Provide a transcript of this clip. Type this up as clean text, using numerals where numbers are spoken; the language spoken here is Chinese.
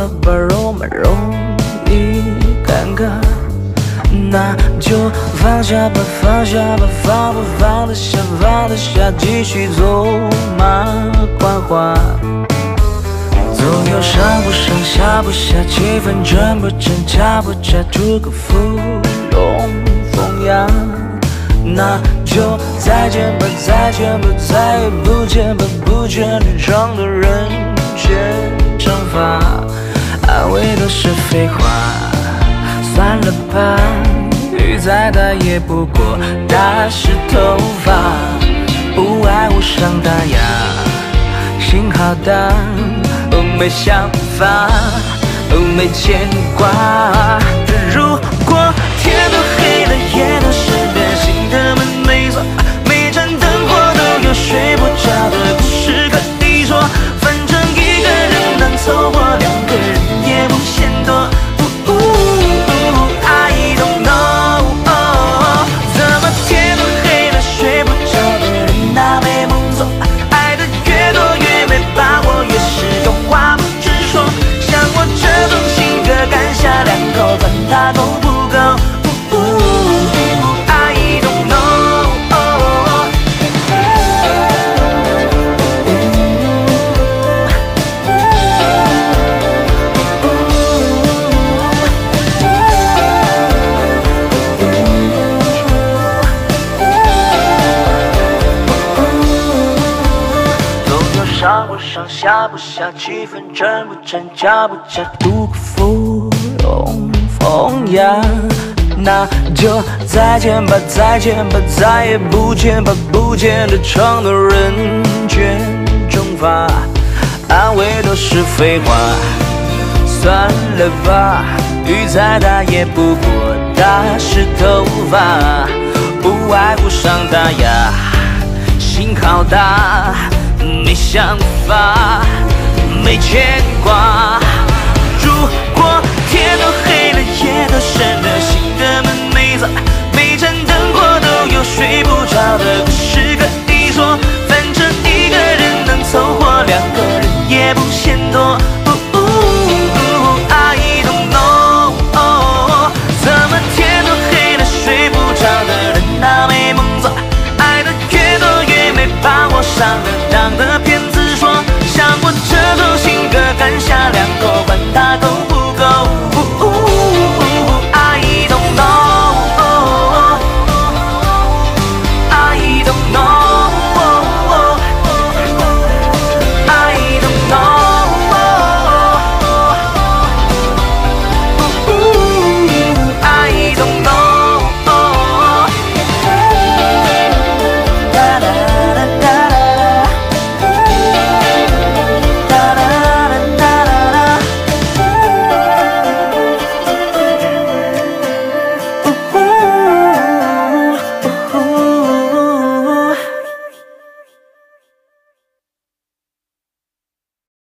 了吧，容不容易尴尬？那就放下吧，放下吧，放得下，放得下，继续走马观花。总有上不上下不下，气氛真不真假不假，图个芙蓉风雅。那就再见吧，再见吧，再也不见吧，不见这场的人间蒸发，安慰都是废话，算了吧，雨再大也不过打湿头发，不爱无伤大雅，心好大，没想法，没牵挂。如果天都黑了，夜都深了，心的门没锁，每盏灯火都有睡不着的故事可以说。反正一个人能凑合，两个人也不嫌多。I don't know， 怎么天都黑了，睡不着的人哪没梦做？爱的越多越没把握，越是有话不直说。像我这种性格，干下两口饭它都不够。I don't know， 总有上不上下不下，气氛真不真假不假，图个芙蓉风雅。那就再见吧，再见吧，再也不见吧，不见这场的人间蒸发，安慰都是废话，算了吧，雨再大也不过打湿头发，不爱无伤大雅，心好大，没想法，没牵挂。如果天都黑了，夜都深了，心